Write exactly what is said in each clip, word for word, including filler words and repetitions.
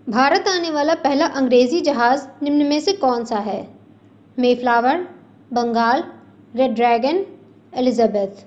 भारत आने वाला पहला अंग्रेजी जहाज निम्न में से कौन सा है? Mayflower, Bengal, red dragon, Elizabeth.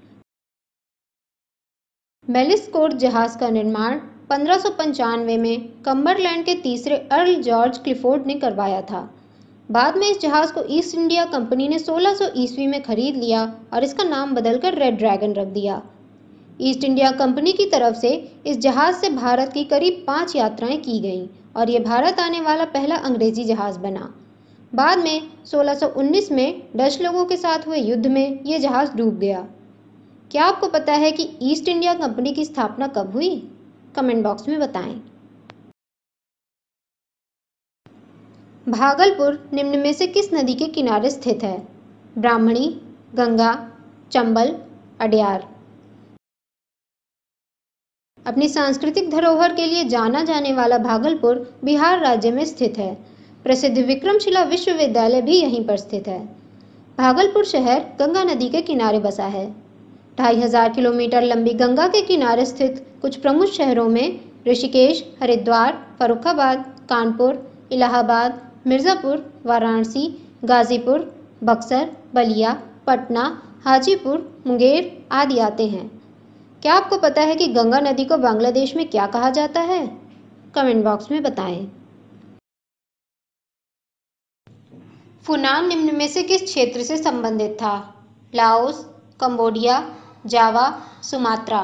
मेलिस्कोर्ट जहाज का निर्माण पंद्रह सौ पंचानवे में कम्बरलैंड के तीसरे अर्ल जॉर्ज क्लिफोर्ड ने करवाया था। बाद में इस जहाज को ईस्ट इंडिया कंपनी ने सोलह सौ ईस्वी में खरीद लिया और इसका नाम बदलकर रेड ड्रैगन रख दिया। ईस्ट इंडिया कंपनी की तरफ से इस जहाज से भारत की करीब पाँच यात्राएं की गईं और ये भारत आने वाला पहला अंग्रेजी जहाज बना। बाद में सोलह सौ उन्नीस में डच लोगों के साथ हुए युद्ध में ये जहाज डूब गया। क्या आपको पता है कि ईस्ट इंडिया कंपनी की स्थापना कब हुई? कमेंट बॉक्स में बताएं। भागलपुर निम्न में से किस नदी के किनारे स्थित है? ब्राह्मणी, गंगा, चंबल, अडयार। अपनी सांस्कृतिक धरोहर के लिए जाना जाने वाला भागलपुर बिहार राज्य में स्थित है। प्रसिद्ध विक्रमशिला विश्वविद्यालय भी यहीं पर स्थित है। भागलपुर शहर गंगा नदी के किनारे बसा है। ढाई हजार किलोमीटर लंबी गंगा के किनारे स्थित कुछ प्रमुख शहरों में ऋषिकेश, हरिद्वार, फर्रुखाबाद, कानपुर, इलाहाबाद, मिर्ज़ापुर, वाराणसी, गाजीपुर, बक्सर, बलिया, पटना, हाजीपुर, मुंगेर आदि आते हैं। क्या आपको पता है कि गंगा नदी को बांग्लादेश में क्या कहा जाता है? कमेंट बॉक्स में बताएं। फुनान निम्न में से किस क्षेत्र से संबंधित था? Laos, Cambodia, Java, Sumatra.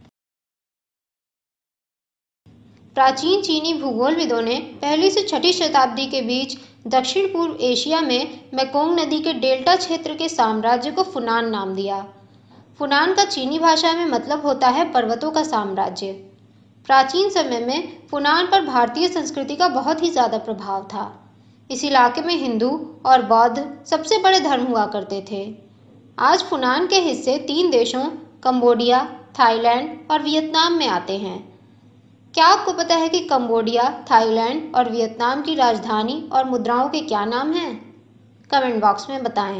प्राचीन चीनी भूगोलविदों ने पहली से छठी शताब्दी के बीच दक्षिण पूर्व एशिया में मेकोंग नदी के डेल्टा क्षेत्र के साम्राज्य को फुनान नाम दिया। फुनान का चीनी भाषा में मतलब होता है पर्वतों का साम्राज्य। प्राचीन समय में फुनान पर भारतीय संस्कृति का बहुत ही ज़्यादा प्रभाव था। इस इलाके में हिंदू और बौद्ध सबसे बड़े धर्म हुआ करते थे। आज फुनान के हिस्से तीन देशों कंबोडिया, थाईलैंड और वियतनाम में आते हैं। क्या आपको पता है कि कंबोडिया, थाईलैंड और वियतनाम की राजधानी और मुद्राओं के क्या नाम हैं? कमेंट बॉक्स में बताएं।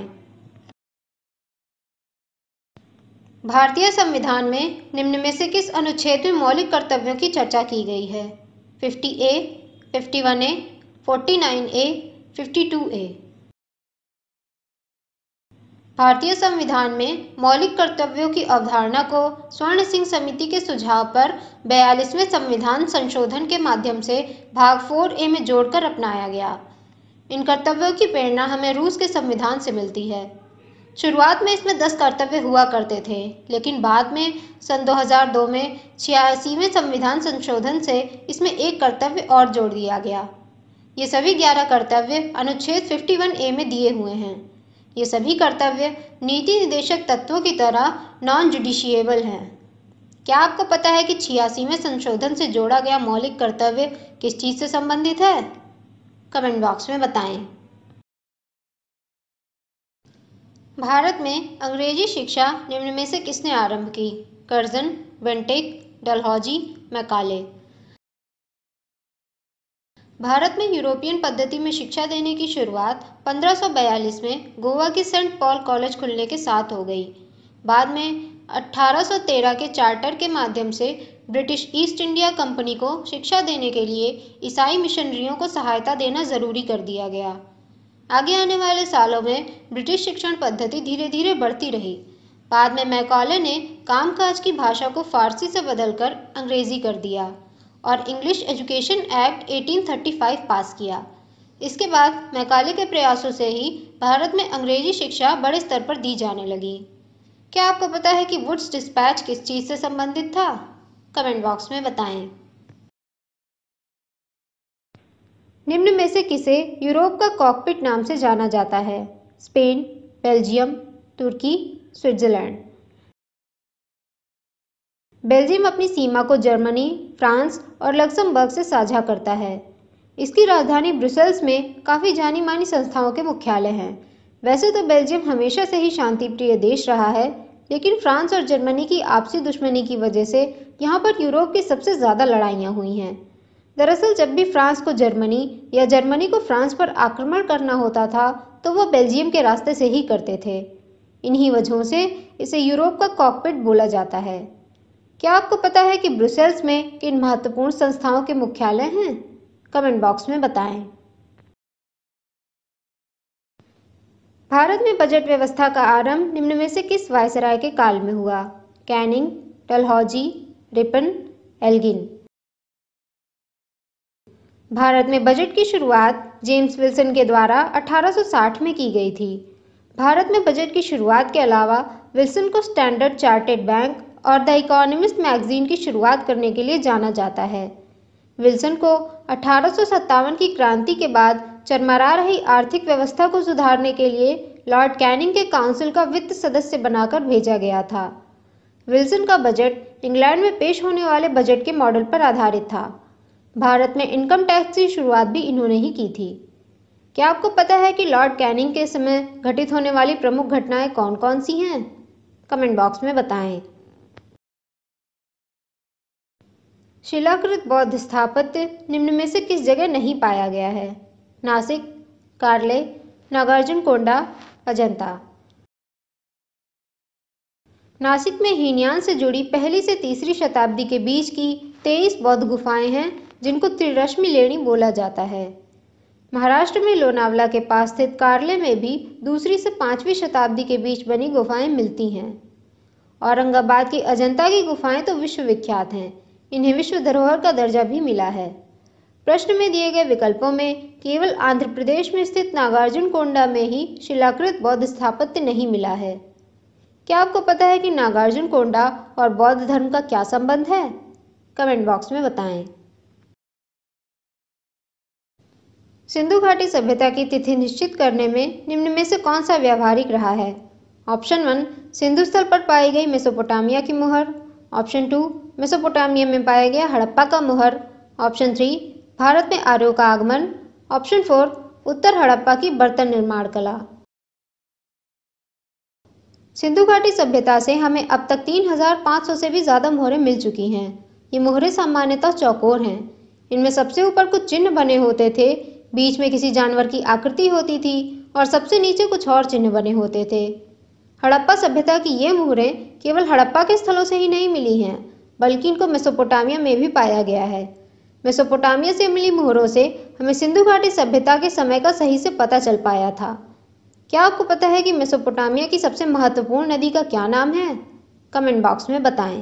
भारतीय संविधान में निम्न में से किस अनुच्छेद में मौलिक कर्तव्यों की चर्चा की गई है? पचास ए, इक्यावन ए, उनचास ए, बावन ए। भारतीय संविधान में मौलिक कर्तव्यों की अवधारणा को स्वर्ण सिंह समिति के सुझाव पर बयालीसवें संविधान संशोधन के माध्यम से भाग फोर ए में जोड़कर अपनाया गया। इन कर्तव्यों की प्रेरणा हमें रूस के संविधान से मिलती है। शुरुआत में इसमें दस कर्तव्य हुआ करते थे, लेकिन बाद में सन दो हज़ार दो में छियासीवें संविधान संशोधन से इसमें एक कर्तव्य और जोड़ दिया गया। ये सभी ग्यारह कर्तव्य अनुच्छेद इक्यावन ए में दिए हुए हैं। ये सभी कर्तव्य नीति निर्देशक तत्वों की तरह नॉन जुडिशिएबल हैं। क्या आपको पता है कि छियासीवें संशोधन से जोड़ा गया मौलिक कर्तव्य किस चीज़ से संबंधित है? कमेंट बॉक्स में बताएं। भारत में अंग्रेजी शिक्षा निम्न में से किसने आरंभ की? Curzon, Bentinck, Dalhousie, Macaulay. भारत में यूरोपियन पद्धति में शिक्षा देने की शुरुआत पंद्रह सौ बयालीस में गोवा के सेंट पॉल कॉलेज खुलने के साथ हो गई। बाद में अठारह सौ तेरह के चार्टर के माध्यम से ब्रिटिश ईस्ट इंडिया कंपनी को शिक्षा देने के लिए ईसाई मिशनरियों को सहायता देना जरूरी कर दिया गया। आगे आने वाले सालों में ब्रिटिश शिक्षण पद्धति धीरे धीरे बढ़ती रही। बाद में मैकाले ने कामकाज की भाषा को फारसी से बदलकर अंग्रेजी कर दिया और इंग्लिश एजुकेशन एक्ट अठारह सौ पैंतीस पास किया। इसके बाद मैकाले के प्रयासों से ही भारत में अंग्रेजी शिक्षा बड़े स्तर पर दी जाने लगी। क्या आपको पता है कि वुड्स डिस्पैच किस चीज़ से संबंधित था? कमेंट बॉक्स में बताएं। निम्न में से किसे यूरोप का कॉकपिट नाम से जाना जाता है? Spain, Belgium, Turkey, Switzerland. Belgium अपनी सीमा को जर्मनी, फ्रांस और लक्समबर्ग से साझा करता है। इसकी राजधानी ब्रुसेल्स में काफ़ी जानी मानी संस्थाओं के मुख्यालय हैं। वैसे तो बेल्जियम हमेशा से ही शांतिप्रिय देश रहा है, लेकिन फ्रांस और जर्मनी की आपसी दुश्मनी की वजह से यहाँ पर यूरोप की सबसे ज़्यादा लड़ाइयाँ हुई हैं। दरअसल जब भी फ्रांस को जर्मनी या जर्मनी को फ्रांस पर आक्रमण करना होता था तो वह बेल्जियम के रास्ते से ही करते थे। इन्हीं वजहों से इसे यूरोप का कॉकपिट बोला जाता है। क्या आपको पता है कि ब्रुसेल्स में किन महत्वपूर्ण संस्थाओं के मुख्यालय हैं? कमेंट बॉक्स में बताएं। भारत में बजट व्यवस्था का आरंभ निम्न में से किस वायसराय के काल में हुआ? Canning, Dalhousie, Ripon, Elgin. भारत में बजट की शुरुआत जेम्स विल्सन के द्वारा अठारह सौ साठ में की गई थी। भारत में बजट की शुरुआत के अलावा विल्सन को स्टैंडर्ड चार्टर्ड बैंक और द इकोनॉमिस्ट मैगजीन की शुरुआत करने के लिए जाना जाता है। विल्सन को अठारह सौ सत्तावन की क्रांति के बाद चरमरा रही आर्थिक व्यवस्था को सुधारने के लिए लॉर्ड कैनिंग के काउंसिल का वित्त सदस्य बनाकर भेजा गया था। विल्सन का बजट इंग्लैंड में पेश होने वाले बजट के मॉडल पर आधारित था। भारत में इनकम टैक्स की शुरुआत भी इन्होंने ही की थी। क्या आपको पता है कि लॉर्ड कैनिंग के समय घटित होने वाली प्रमुख घटनाएं कौन कौन सी हैं? कमेंट बॉक्स में बताएं। शिलाकृत बौद्ध स्थापत्य निम्न में से किस जगह नहीं पाया गया है? नासिक, कार्ले, नागार्जुनकोंडा, अजंता। नासिक में हीनयान से जुड़ी पहली से तीसरी शताब्दी के बीच की तेईस बौद्ध गुफाएं हैं जिनको त्रिरश्मि लेणी बोला जाता है। महाराष्ट्र में लोनावला के पास स्थित कार्ले में भी दूसरी से पांचवीं शताब्दी के बीच बनी गुफाएं मिलती हैं। औरंगाबाद की अजंता की गुफाएं तो विश्व विख्यात हैं, इन्हें विश्व धरोहर का दर्जा भी मिला है। प्रश्न में दिए गए विकल्पों में केवल आंध्र प्रदेश में स्थित नागार्जुनकोंडा में ही शिलाकृत बौद्ध स्थापत्य नहीं मिला है। क्या आपको पता है कि नागार्जुनकोंडा और बौद्ध धर्म का क्या संबंध है? कमेंट बॉक्स में बताएं। सिंधु घाटी सभ्यता की तिथि निश्चित करने में निम्न में से कौन सा व्यावहारिक रहा है? ऑप्शन वन, सिंधु स्थल पर पाई गई मेसोपोटामिया की मुहर। ऑप्शन टू, मेसोपोटामिया में पाया गया हड़प्पा का मुहर। ऑप्शन थ्री, भारत में आर्यों का आगमन। ऑप्शन फोर, उत्तर हड़प्पा की बर्तन निर्माण कला। सिंधु घाटी सभ्यता से हमें अब तक तीन हज़ार पाँच सौ से भी ज़्यादा मोहरें मिल चुकी हैं। ये मोहरें सामान्यतः चौकोर हैं। इनमें सबसे ऊपर कुछ चिन्ह बने होते थे, बीच में किसी जानवर की आकृति होती थी और सबसे नीचे कुछ और चिन्ह बने होते थे। हड़प्पा सभ्यता की ये मोहरें केवल हड़प्पा के स्थलों से ही नहीं मिली हैं, बल्कि इनको मेसोपोटामिया में भी पाया गया है। मेसोपोटामिया से मिली मोहरों से हमें सिंधु घाटी सभ्यता के समय का सही से पता चल पाया था। क्या आपको पता है कि मेसोपोटामिया की सबसे महत्वपूर्ण नदी का क्या नाम है? कमेंट बॉक्स में बताएं।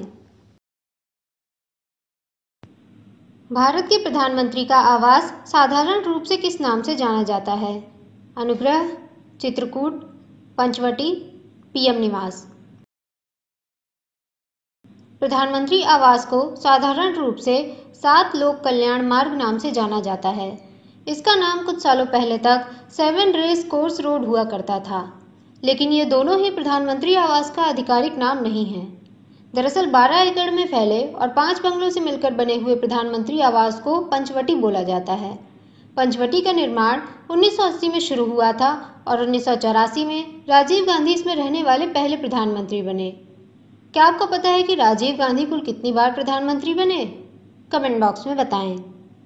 भारत के प्रधानमंत्री का आवास साधारण रूप से किस नाम से जाना जाता है? अनुग्रह, चित्रकूट, पंचवटी, पीएम निवास। प्रधानमंत्री आवास को साधारण रूप से सात लोक कल्याण मार्ग नाम से जाना जाता है। इसका नाम कुछ सालों पहले तक सेवन रेस कोर्स रोड हुआ करता था, लेकिन ये दोनों ही प्रधानमंत्री आवास का आधिकारिक नाम नहीं है। दरअसल बारह एकड़ में फैले और पांच बंगलों से मिलकर बने हुए प्रधानमंत्री आवास को पंचवटी बोला जाता है। पंचवटी का निर्माण उन्नीस सौ अस्सी में शुरू हुआ था और उन्नीस सौ चौरासी में राजीव गांधी इसमें रहने वाले पहले प्रधानमंत्री बने। क्या आपको पता है कि राजीव गांधी कुल कितनी बार प्रधानमंत्री बने? कमेंट बॉक्स में बताएं।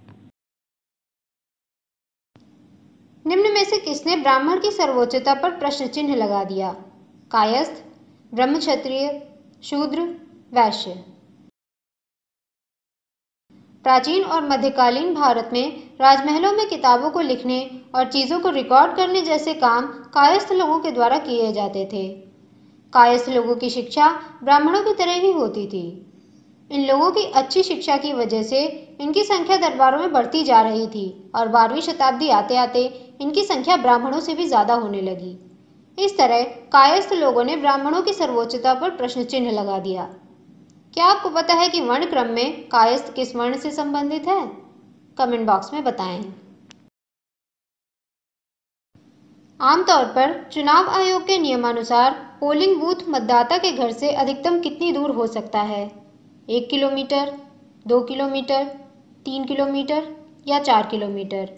निम्न में से किसने ब्राह्मण की सर्वोच्चता पर प्रश्न चिन्ह लगा दिया? कायस्थ, ब्रह्मक्षत्रिय, शूद्र, वैश्य। प्राचीन और मध्यकालीन भारत में राजमहलों में किताबों को लिखने और चीजों को रिकॉर्ड करने जैसे काम कायस्थ लोगों के द्वारा किए जाते थे। कायस्थ लोगों की शिक्षा ब्राह्मणों की तरह ही होती थी। इन लोगों की अच्छी शिक्षा की वजह से इनकी संख्या दरबारों में बढ़ती जा रही थी और बारहवीं शताब्दी आते आते इनकी संख्या ब्राह्मणों से भी ज्यादा होने लगी। इस तरह कायस्थ लोगों ने ब्राह्मणों की सर्वोच्चता पर प्रश्न चिन्ह लगा दिया। क्या आपको पता है कि वर्ण क्रम में कायस्थ किस वर्ण से संबंधित है? कमेंट बॉक्स में बताएं। आमतौर पर चुनाव आयोग के नियमानुसार पोलिंग बूथ मतदाता के घर से अधिकतम कितनी दूर हो सकता है? एक किलोमीटर, दो किलोमीटर, तीन किलोमीटर या चार किलोमीटर?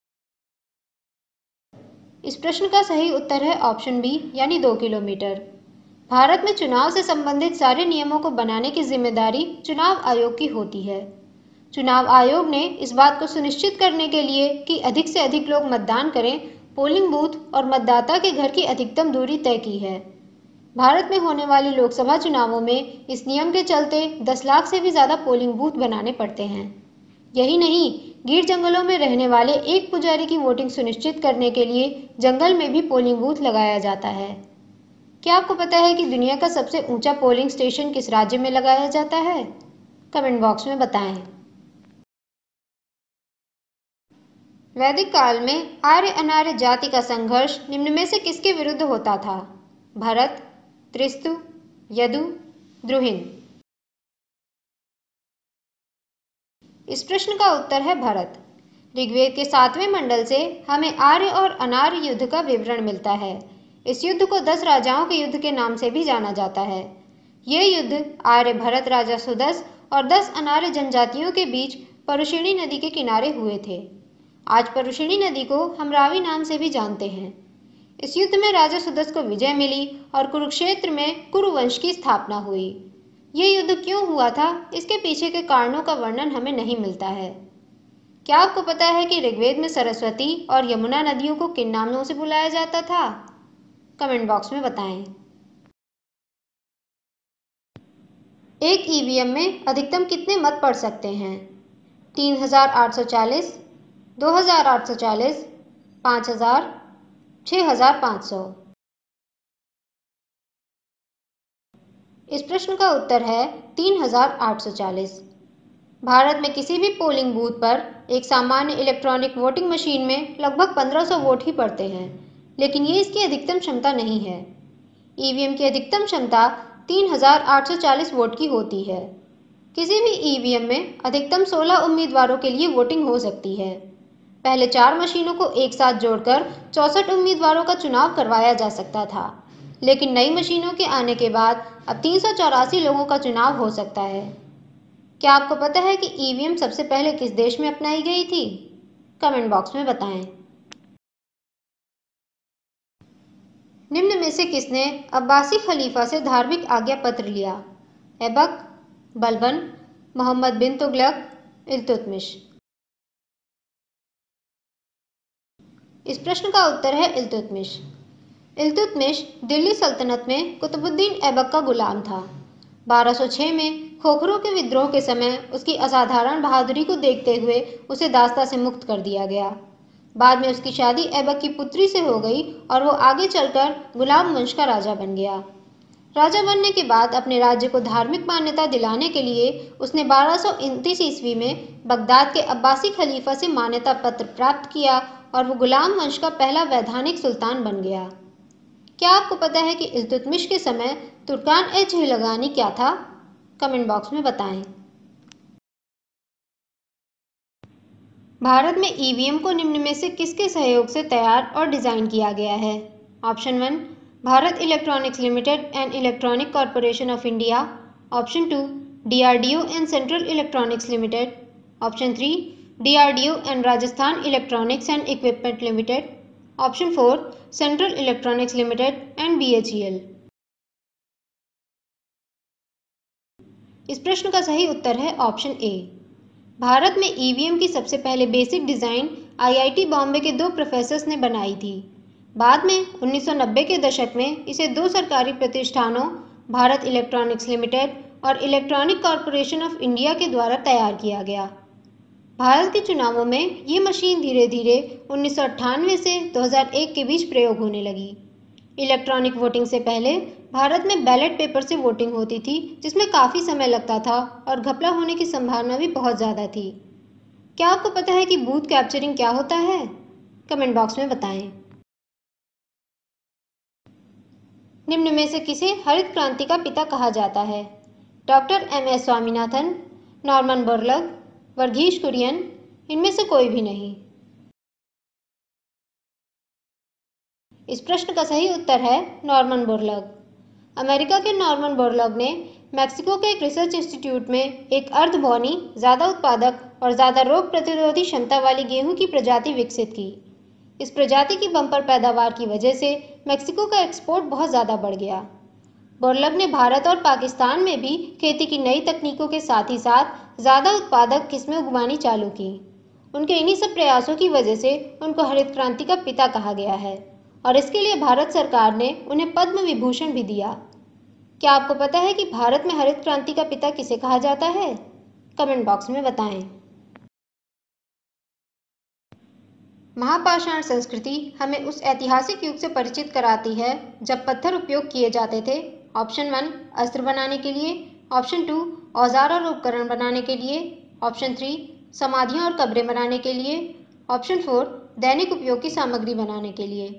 इस प्रश्न का सही उत्तर है ऑप्शन बी यानी दो किलोमीटर। भारत में चुनाव से संबंधित सारे नियमों को बनाने की जिम्मेदारी चुनाव आयोग की होती है। चुनाव आयोग ने इस बात को सुनिश्चित करने के लिए कि अधिक से अधिक लोग मतदान करें, पोलिंग बूथ और मतदाता के घर की अधिकतम दूरी तय की है। भारत में होने वाले लोकसभा चुनावों में इस नियम के चलते दस लाख से भी ज़्यादा पोलिंग बूथ बनाने पड़ते हैं। यही नहीं, गिर जंगलों में रहने वाले एक पुजारी की वोटिंग सुनिश्चित करने के लिए जंगल में भी पोलिंग बूथ लगाया जाता है। क्या आपको पता है कि दुनिया का सबसे ऊंचा पोलिंग स्टेशन किस राज्य में लगाया जाता है? कमेंट बॉक्स में बताएं। वैदिक काल में आर्य अनार्य जाति का संघर्ष निम्न में से किसके विरुद्ध होता था? भरत, त्रिस्तु, यदु, द्रुहिण। इस प्रश्न का उत्तर है भरत। ऋग्वेद के सातवें मंडल से हमें आर्य और अनार्य युद्ध का विवरण मिलता है। इस युद्ध को दस राजाओं के युद्ध के नाम से भी जाना जाता है। ये युद्ध आर्य भरत राजा सुदस और दस अनार्य जनजातियों के बीच परुषिणी नदी के किनारे हुए थे। आज परुषिणी नदी को हम रावी नाम से भी जानते हैं। इस युद्ध में राजा सुदस को विजय मिली और कुरुक्षेत्र में कुरुवंश की स्थापना हुई। ये युद्ध क्यों हुआ था, इसके पीछे के कारणों का वर्णन हमें नहीं मिलता है। क्या आपको पता है कि ऋग्वेद में सरस्वती और यमुना नदियों को किन नामों से बुलाया जाता था? कमेंट बॉक्स में बताएं। एक ईवीएम में अधिकतम कितने मत पड़ सकते हैं? तीन हजार आठ सौ चालीस, दो हजार आठ सौ चालीस, पाँच हजार, छः हजार पाँच सौ। इस प्रश्न का उत्तर है तीन हजार आठ सौ चालीस। भारत में किसी भी पोलिंग बूथ पर एक सामान्य इलेक्ट्रॉनिक वोटिंग मशीन में लगभग पंद्रह सौ वोट ही पड़ते हैं, लेकिन ये इसकी अधिकतम क्षमता नहीं है। ईवीएम की अधिकतम क्षमता तीन हजार आठ सौ चालीस वोट की होती है। किसी भी ईवीएम में अधिकतम सोलह उम्मीदवारों के लिए वोटिंग हो सकती है। पहले चार मशीनों को एक साथ जोड़कर चौसठ उम्मीदवारों का चुनाव करवाया जा सकता था, लेकिन नई मशीनों के आने के बाद अब तीन सौ चौरासी लोगों का चुनाव हो सकता है। क्या आपको पता है कि ईवीएम सबसे पहले किस देश में अपनाई गई थी? कमेंट बॉक्स में बताएं। निम्न में से किसने अब्बासी खलीफा से धार्मिक आज्ञा पत्र लिया? ऐबक, बलबन, मोहम्मद बिन तुगलक, इल्तुतमिश। इस प्रश्न का उत्तर है इल्तुतमिश। इल्तुतमिश दिल्ली सल्तनत में कुतुबुद्दीन ऐबक का गुलाम था। बारह सौ छह में खोखरों के विद्रोह के समय उसकी असाधारण बहादुरी को देखते हुए उसे दास्ता से मुक्त कर दिया गया। बाद में उसकी शादी ऐबक की पुत्री से हो गई और वो आगे चलकर गुलाम वंश का राजा बन गया। राजा बनने के बाद अपने राज्य को धार्मिक मान्यता दिलाने के लिए उसने बारह सौ उनतीस ईस्वी में बगदाद के अब्बासी खलीफा से मान्यता पत्र प्राप्त किया और वो गुलाम वंश का पहला वैधानिक सुल्तान बन गया। क्या आपको पता है कि इल्तुतमिश के समय तुर्कान ए झीलगानी क्या था? कमेंट बॉक्स में बताएं। भारत में ईवीएम को निम्न में से किसके सहयोग से तैयार और डिजाइन किया गया है? Option one, Bharat Electronics Limited and Electronic Corporation of India. Option two, DRDO and Central Electronics Limited. Option three, DRDO and Rajasthan Electronics and Equipment Limited. Option four, Central Electronics Limited and BHEL. इस प्रश्न का सही उत्तर है option A. Bharat में EVM की सबसे पहले बेसिक डिज़ाइन आईआईटी बॉम्बे के दो प्रोफेसर्स ने बनाई थी। बाद में उन्नीस सौ नब्बे के दशक में इसे दो सरकारी प्रतिष्ठानों भारत इलेक्ट्रॉनिक्स लिमिटेड और इलेक्ट्रॉनिक कॉरपोरेशन ऑफ इंडिया के द्वारा तैयार किया गया। भारत के चुनावों में ये मशीन धीरे धीरे उन्नीस सौ अट्ठानवे से दो हज़ार एक के बीच प्रयोग होने लगी। इलेक्ट्रॉनिक वोटिंग से पहले भारत में बैलेट पेपर से वोटिंग होती थी, जिसमें काफ़ी समय लगता था और घपला होने की संभावना भी बहुत ज़्यादा थी। क्या आपको पता है कि बूथ कैप्चरिंग क्या होता है? कमेंट बॉक्स में बताएं। निम्न में से किसे हरित क्रांति का पिता कहा जाता है? Doctor M S Swaminathan, Norman Borlaug, Varghese Kurien, इनमें से कोई भी नहीं। इस प्रश्न का सही उत्तर है नॉर्मन बोरलग। अमेरिका के नॉर्मन बोरलग ने मैक्सिको के एक रिसर्च इंस्टीट्यूट में एक अर्धबौनी, ज़्यादा उत्पादक और ज़्यादा रोग प्रतिरोधी क्षमता वाली गेहूं की प्रजाति विकसित की। इस प्रजाति की बम्पर पैदावार की वजह से मैक्सिको का एक्सपोर्ट बहुत ज़्यादा बढ़ गया। बोरलग ने भारत और पाकिस्तान में भी खेती की नई तकनीकों के साथ ही साथ ज़्यादा उत्पादक किस्में उगवानी चालू की। उनके इन्हीं सब प्रयासों की वजह से उनको हरित क्रांति का पिता कहा गया है और इसके लिए भारत सरकार ने उन्हें पद्म विभूषण भी दिया। क्या आपको पता है कि भारत में हरित क्रांति का पिता किसे कहा जाता है? कमेंट बॉक्स में बताएं। महापाषाण संस्कृति हमें उस ऐतिहासिक युग से परिचित कराती है जब पत्थर उपयोग किए जाते थे। ऑप्शन वन, अस्त्र बनाने के लिए। ऑप्शन टू, औजार और उपकरण बनाने के लिए। ऑप्शन थ्री, समाधियां और कब्रें बनाने के लिए। ऑप्शन फोर, दैनिक उपयोग की सामग्री बनाने के लिए।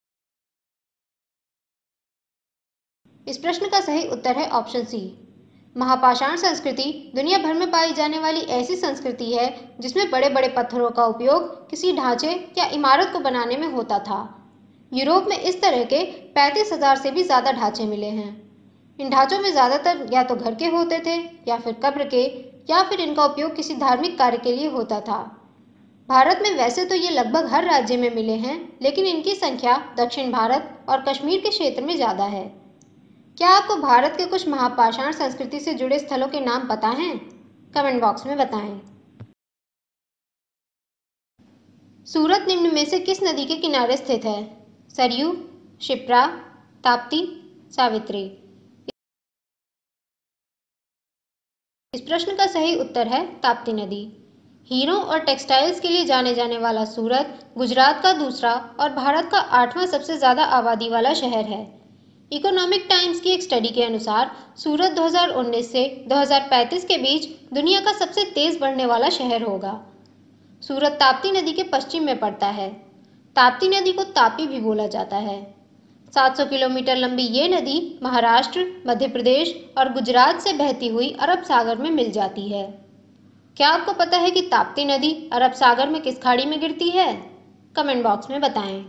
इस प्रश्न का सही उत्तर है ऑप्शन सी। महापाषाण संस्कृति दुनिया भर में पाई जाने वाली ऐसी संस्कृति है जिसमें बड़े बड़े पत्थरों का उपयोग किसी ढांचे या इमारत को बनाने में होता था। यूरोप में इस तरह के पैंतीस हजार से भी ज्यादा ढांचे मिले हैं। इन ढांचों में ज्यादातर या तो घर के होते थे या फिर कब्र के, या फिर इनका उपयोग किसी धार्मिक कार्य के लिए होता था। भारत में वैसे तो ये लगभग हर राज्य में मिले हैं, लेकिन इनकी संख्या दक्षिण भारत और कश्मीर के क्षेत्र में ज्यादा है। क्या आपको भारत के कुछ महापाषाण संस्कृति से जुड़े स्थलों के नाम पता हैं? कमेंट बॉक्स में बताएं। सूरत निम्न में से किस नदी के किनारे स्थित है? सरयू, शिप्रा, ताप्ती, सावित्री। इस प्रश्न का सही उत्तर है ताप्ती नदी। हीरों और टेक्सटाइल्स के लिए जाने जाने वाला सूरत गुजरात का दूसरा और भारत का आठवां सबसे ज्यादा आबादी वाला शहर है। इकोनॉमिक टाइम्स की एक स्टडी के अनुसार सूरत दो हज़ार उन्नीस से दो हज़ार पैंतीस के बीच दुनिया का सबसे तेज बढ़ने वाला शहर होगा। सूरत ताप्ती नदी के पश्चिम में पड़ता है। ताप्ती नदी को तापी भी बोला जाता है। सात सौ किलोमीटर लंबी ये नदी महाराष्ट्र, मध्य प्रदेश और गुजरात से बहती हुई अरब सागर में मिल जाती है। क्या आपको पता है कि ताप्ती नदी अरब सागर में किस खाड़ी में गिरती है? कमेंट बॉक्स में बताएं।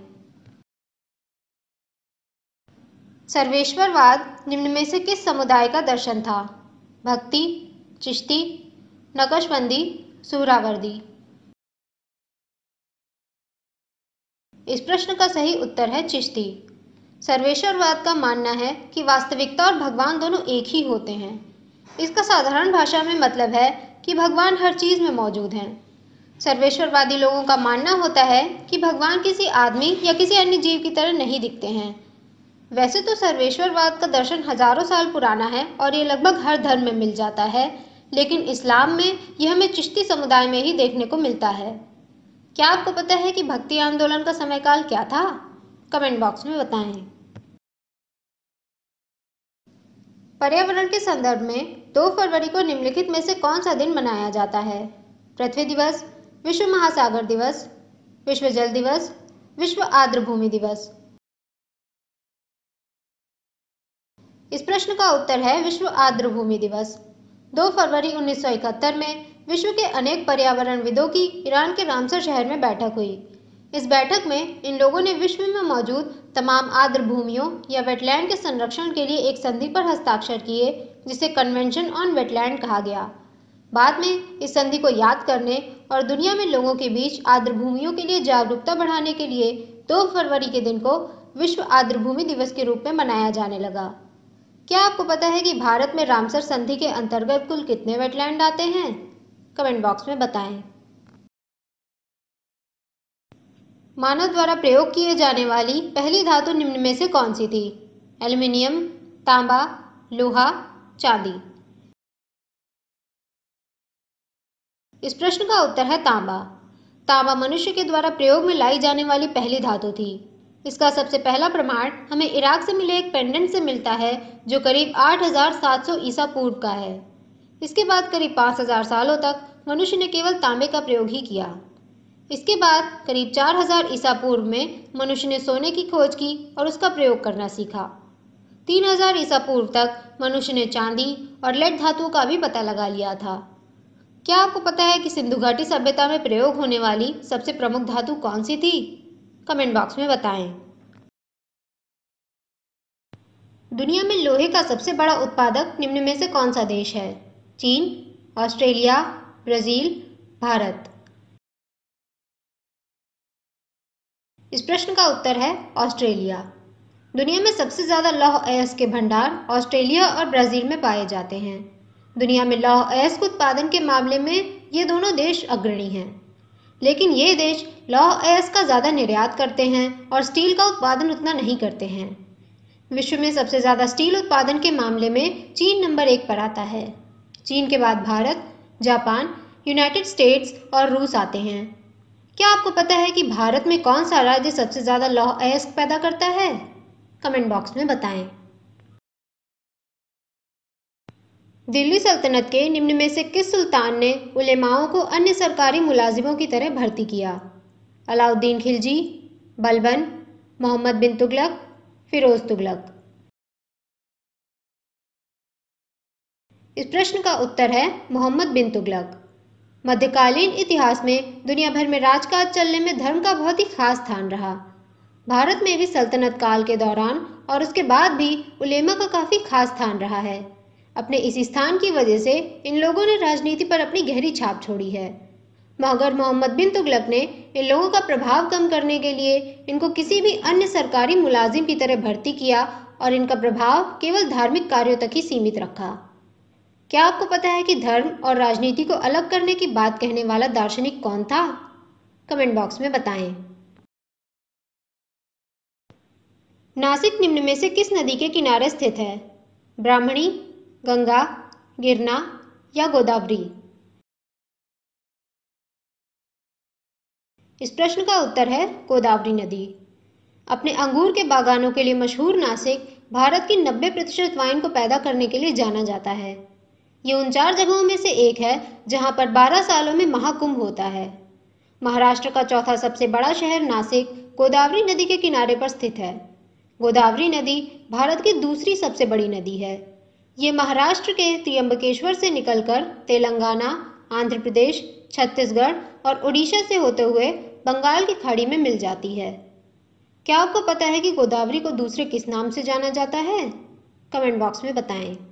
सर्वेश्वरवाद निम्न में से किस समुदाय का दर्शन था? भक्ति, चिश्ती, नक्शबंदी, सुहरावर्दी। इस प्रश्न का सही उत्तर है चिश्ती। सर्वेश्वरवाद का मानना है कि वास्तविकता और भगवान दोनों एक ही होते हैं। इसका साधारण भाषा में मतलब है कि भगवान हर चीज में मौजूद हैं। सर्वेश्वरवादी लोगों का मानना होता है कि भगवान किसी आदमी या किसी अन्य जीव की तरह नहीं दिखते हैं। वैसे तो सर्वेश्वरवाद का दर्शन हजारों साल पुराना है और ये लगभग हर धर्म में मिल जाता है, लेकिन इस्लाम में यह हमें चिश्ती समुदाय में ही देखने को मिलता है। क्या आपको पता है कि भक्ति आंदोलन का समयकाल क्या था? कमेंट बॉक्स में बताएं। पर्यावरण के संदर्भ में दो फरवरी को निम्नलिखित में से कौन सा दिन मनाया जाता है? पृथ्वी दिवस, विश्व महासागर दिवस, विश्व जल दिवस, विश्व आर्द्र भूमि दिवस। इस प्रश्न का उत्तर है विश्व आर्द्र भूमि दिवस। दो फरवरी उन्नीस सौ इकहत्तर में विश्व के अनेक पर्यावरणविदों की ईरान के रामसर शहर में बैठक हुई। इस बैठक में इन लोगों ने विश्व में मौजूद तमाम आर्द्र भूमियों या वेटलैंड के संरक्षण के लिए एक संधि पर हस्ताक्षर किए, जिसे कन्वेंशन ऑन वेटलैंड कहा गया। बाद में इस संधि को याद करने और दुनिया में लोगों के बीच आर्द्र भूमियों के लिए जागरूकता बढ़ाने के लिए दो फरवरी के दिन को विश्व आर्द्र भूमि दिवस के रूप में मनाया जाने लगा। क्या आपको पता है कि भारत में रामसर संधि के अंतर्गत कुल कितने वेटलैंड आते हैं? कमेंट बॉक्स में बताएं। मानव द्वारा प्रयोग किए जाने वाली पहली धातु निम्न में से कौन सी थी? एल्युमिनियम, तांबा, लोहा, चांदी। इस प्रश्न का उत्तर है तांबा। तांबा मनुष्य के द्वारा प्रयोग में लाई जाने वाली पहली धातु थी। इसका सबसे पहला प्रमाण हमें इराक से मिले एक पेंडेंट से मिलता है, जो करीब आठ हज़ार सात सौ ईसा पूर्व का है। इसके बाद करीब पाँच हज़ार सालों तक मनुष्य ने केवल तांबे का प्रयोग ही किया। इसके बाद करीब चार हज़ार ईसा पूर्व में मनुष्य ने सोने की खोज की और उसका प्रयोग करना सीखा। तीन हज़ार ईसा पूर्व तक मनुष्य ने चांदी और लेड धातुओं का भी पता लगा लिया था। क्या आपको पता है कि सिंधु घाटी सभ्यता में प्रयोग होने वाली सबसे प्रमुख धातु कौन सी थी? कमेंट बॉक्स में बताएं। दुनिया में लोहे का सबसे बड़ा उत्पादक निम्न में से कौन सा देश है? चीन, ऑस्ट्रेलिया, ब्राजील, भारत। इस प्रश्न का उत्तर है ऑस्ट्रेलिया। दुनिया में सबसे ज्यादा लौह अयस्क के भंडार ऑस्ट्रेलिया और ब्राजील में पाए जाते हैं। दुनिया में लौह अयस्क उत्पादन के मामले में ये दोनों देश अग्रणी हैं, लेकिन ये देश लौह अयस्क का ज्यादा निर्यात करते हैं और स्टील का उत्पादन उतना नहीं करते हैं। विश्व में सबसे ज्यादा स्टील उत्पादन के मामले में चीन नंबर एक पर आता है। चीन के बाद भारत, जापान, यूनाइटेड स्टेट्स और रूस आते हैं। क्या आपको पता है कि भारत में कौन सा राज्य सबसे ज़्यादा लौह अयस्क पैदा करता है? कमेंट बॉक्स में बताएं। दिल्ली सल्तनत के निम्न में से किस सुल्तान ने उलेमाओं को अन्य सरकारी मुलाजिमों की तरह भर्ती किया? अलाउद्दीन खिलजी, बलबन, मोहम्मद बिन तुगलक, फिरोज तुगलक। इस प्रश्न का उत्तर है मोहम्मद बिन तुगलक। मध्यकालीन इतिहास में दुनिया भर में राजकाज चलने में धर्म का बहुत ही खास स्थान रहा। भारत में भी सल्तनत काल के दौरान और उसके बाद भी उलेमा का काफ़ी खास स्थान रहा है। अपने इसी स्थान की वजह से इन लोगों ने राजनीति पर अपनी गहरी छाप छोड़ी है। मगर मोहम्मद बिन तुगलक ने इन लोगों का प्रभाव कम करने के लिए इनको किसी भी अन्य सरकारी मुलाजिम की तरह भर्ती किया और इनका प्रभाव केवल धार्मिक कार्यों तक ही सीमित रखा। क्या आपको पता है कि धर्म और राजनीति को अलग करने की बात कहने वाला दार्शनिक कौन था? कमेंट बॉक्स में बताएं। नासिक निम्न में से किस नदी के किनारे स्थित है? ब्राह्मणी, गंगा, गिरना या गोदावरी? इस प्रश्न का उत्तर है गोदावरी नदी। अपने अंगूर के बागानों के लिए मशहूर नासिक भारत की नब्बे प्रतिशत वाइन को पैदा करने के लिए जाना जाता है। ये उन चार जगहों में से एक है जहां पर बारह सालों में महाकुंभ होता है। महाराष्ट्र का चौथा सबसे बड़ा शहर नासिक गोदावरी नदी के किनारे पर स्थित है। गोदावरी नदी भारत की दूसरी सबसे बड़ी नदी है। ये महाराष्ट्र के त्र्यंबकेश्वर से निकलकर तेलंगाना, आंध्र प्रदेश, छत्तीसगढ़ और उड़ीसा से होते हुए बंगाल की खाड़ी में मिल जाती है। क्या आपको पता है कि गोदावरी को दूसरे किस नाम से जाना जाता है? कमेंट बॉक्स में बताएं।